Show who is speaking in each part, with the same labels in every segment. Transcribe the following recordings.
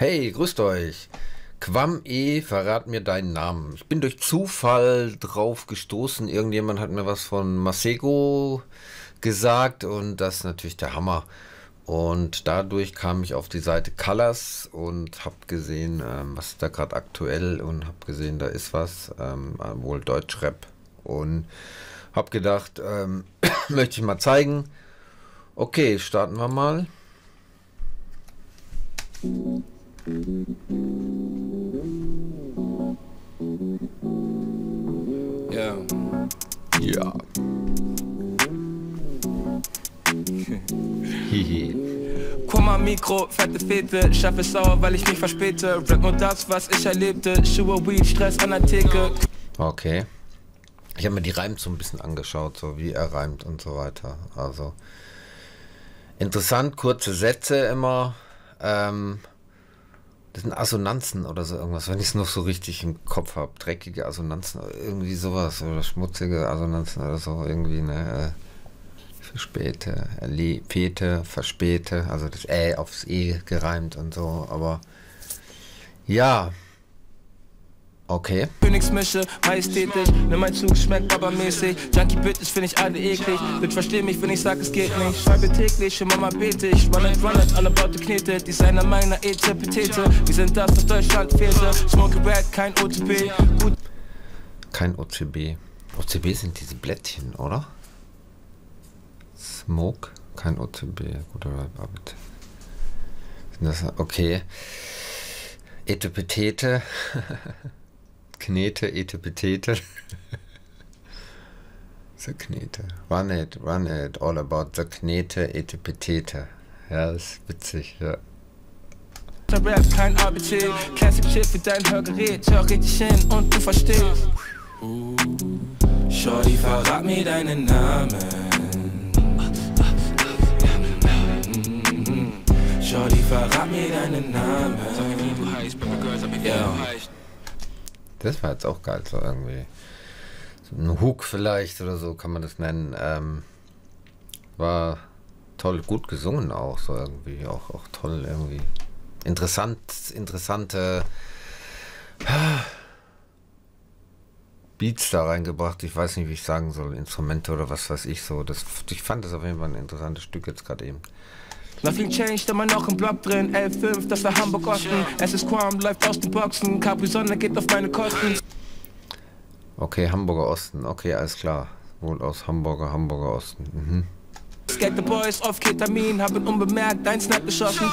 Speaker 1: Hey, grüßt euch. Quam verrat mir deinen Namen. Ich bin durch Zufall drauf gestoßen. Irgendjemand hat mir was von Masego gesagt und das ist natürlich der Hammer. Und dadurch kam ich auf die Seite Colors und habe gesehen, was ist da gerade aktuell und habe gesehen, da ist was, wohl Deutschrap. Und habe gedacht, möchte ich mal zeigen. Okay, starten wir mal.
Speaker 2: Ja.
Speaker 1: Ja. Hihi.
Speaker 2: Kummer, Mikro, fette Fete, schaff es sauer, weil ich mich verspäte. Rap nur das, was ich erlebte. Schuhe, Weed, Stress an der Theke.
Speaker 1: Okay. Ich habe mir die Reims so ein bisschen angeschaut, so wie er reimt und so weiter. Also interessant, kurze Sätze immer. Das sind Assonanzen oder so irgendwas, wenn ich es noch so richtig im Kopf habe. Dreckige Assonanzen, irgendwie sowas. Oder schmutzige Assonanzen oder so. Irgendwie, ne? Verspäte, Fete, verspäte. Also das aufs E gereimt und so. Aber ja. Okay.
Speaker 2: Königsmische, majestätisch, nimm mein Zug, schmeckt babamäßig. Junkie Bitches find ich alle eklig. Bitch, versteh mich, wenn ich sag, es geht nicht. Schreibe täglich, für Mama bete ich. Run it, alle Baute knete. Designer meiner Etepetete. Wir sind das, was Deutschland fehlte. Smoky Rat, kein OTP. Gut.
Speaker 1: Kein OCB. OCB sind diese Blättchen, oder? Smoke, kein OCB. Guter Rap, okay. Etepetete. Knete, Etepetete. The Knete. Run it, all about the Knete, Etepetete. Ja, das ist witzig, ja.
Speaker 2: Rap, kein ABC. Classic Shit für dein Hörgerät. Hör richtig hin und du verstehst. Shorty, verrat mir deinen Namen. Shorty, verrat mir deinen Namen. Sag mir, wie du heißt, Baby Girl, sag mir, wie du heißt.
Speaker 1: Das war jetzt auch geil, so irgendwie. So ein Hook vielleicht oder so kann man das nennen. War toll, gut gesungen auch, so irgendwie. Auch toll irgendwie. Interessante Beats da reingebracht. Ich weiß nicht, wie ich sagen soll. Instrumente oder was weiß ich so. Ich fand das auf jeden Fall ein interessantes Stück jetzt gerade eben.
Speaker 2: Nothing changed, immer noch im Block drin. L5, das war Hamburg Osten. Es ist Quam, läuft aus den Boxen. Capri-Sonne geht auf meine Kosten.
Speaker 1: Okay, Hamburger Osten. Okay, alles klar. Wohl aus Hamburger Osten. Mhm.
Speaker 2: Get the Boys auf Ketamin, haben unbemerkt ein Snap geschossen.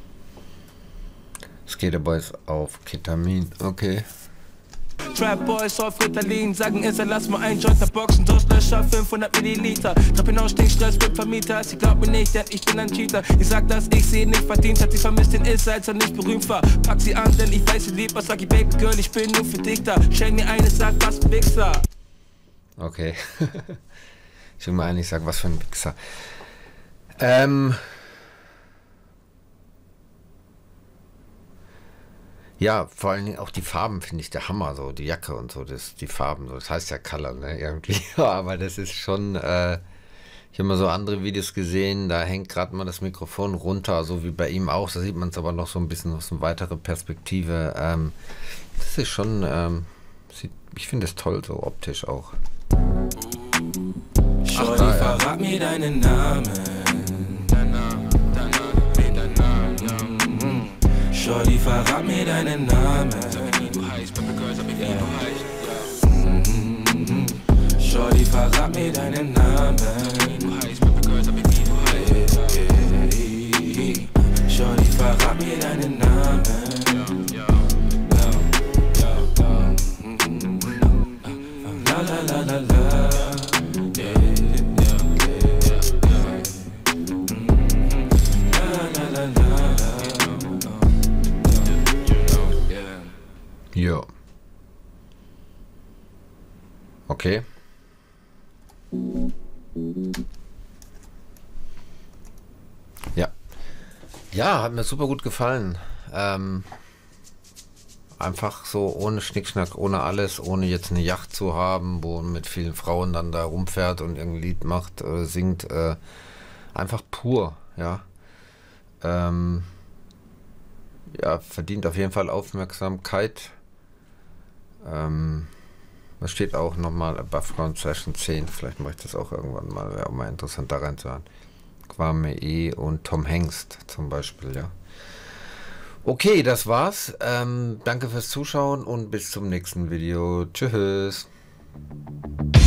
Speaker 1: Skater Boys auf Ketamin. Okay.
Speaker 2: Trap Boys auf Ritalin, sagen lass mal ein Joint boxen, Durstlöscher 500 Milliliter. Treppe hinaus, Stress mit Vermieter. Sie glaubt mir nicht, denn ich bin ein Cheater. Ich sag, dass ich sie nicht verdient hat, sie vermisst den Ist, als er nicht berühmt war. Pack sie an, denn ich weiß, sie liebt, was sag ich, Baby Girl, ich bin nur für dich da. Schenk mir eine, sag, was für Wichser.
Speaker 1: Okay. Ich will mal eigentlich sagen, was für ein Wichser. Ja, vor allen Dingen auch die Farben finde ich der Hammer, so die Jacke und so, die Farben, so, das heißt ja Color, ne, irgendwie, ja, aber das ist schon, ich habe mal so andere Videos gesehen, da hängt gerade mal das Mikrofon runter, so wie bei ihm auch, da sieht man es aber noch so ein bisschen aus einer weiteren Perspektive, das ist schon, ich finde es toll, so optisch auch.
Speaker 2: Shorty, verrat mir deinen Namen. Shorty, verrat mir deinen Namen. Sag mir, wie du heißt, Baby Girl, sag mir, wie du heißt. Shorty, verrat mir deinen Namen. Sag mir, wie du heißt, Baby Girl, sag mir, wie du heißt. Shorty, verrat mir deinen Namen. La la la la la.
Speaker 1: Ja. Okay. Ja. Ja, hat mir super gut gefallen. Einfach so ohne Schnickschnack, ohne alles, ohne jetzt eine Yacht zu haben, wo man mit vielen Frauen dann da rumfährt und irgendein Lied macht, singt. Einfach pur, ja. ja, verdient auf jeden Fall Aufmerksamkeit. Das steht auch nochmal Above Session 10. Vielleicht mache ich das auch irgendwann mal. Wäre auch mal interessant da reinzuhören. Kwame E. und Tom Hengst zum Beispiel, ja. Okay, das war's. Danke fürs Zuschauen und bis zum nächsten Video. Tschüss.